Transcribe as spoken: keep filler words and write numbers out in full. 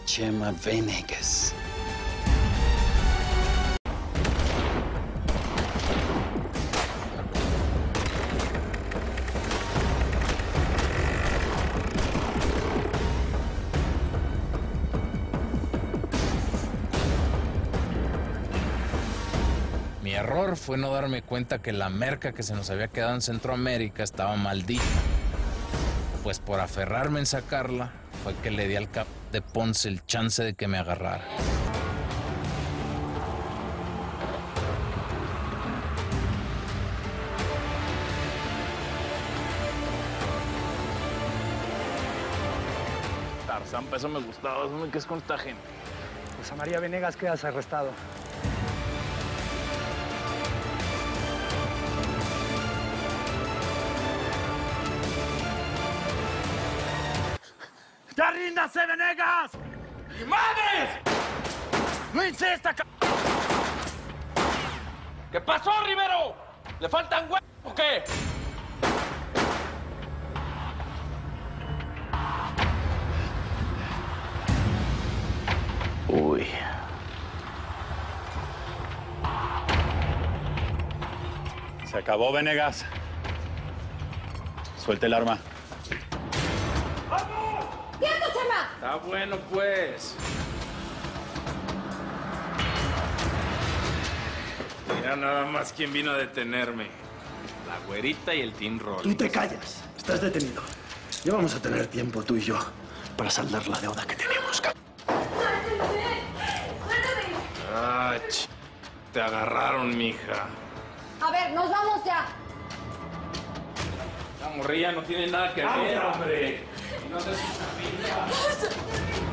Chema Venegas. Mi error fue no darme cuenta que la merca que se nos había quedado en Centroamérica estaba maldita. Pues por aferrarme en sacarla, fue que le di al cap de Ponce el chance de que me agarrara. Tarzán, eso me gustaba, eso me qué es con esta gente. Pues a María Venegas quedas arrestado. ¡Ya ríndase, Venegas! ¡Y madres! ¡No insista, c... ¿Qué pasó, Rivero? ¿Le faltan huevos o qué? Uy. Se acabó, Venegas. Suelte el arma. ¡Quieto, Chema! Está bueno, pues. Mira nada más quién vino a detenerme. La güerita y el Team Roll. Tú te callas. Estás detenido. Ya vamos a tener tiempo, tú y yo, para saldar la deuda que tenemos. Ah, ch... Te agarraron, mija. A ver, nos vamos ya. La morrilla no tiene nada que ver, hombre. Y no de su familia.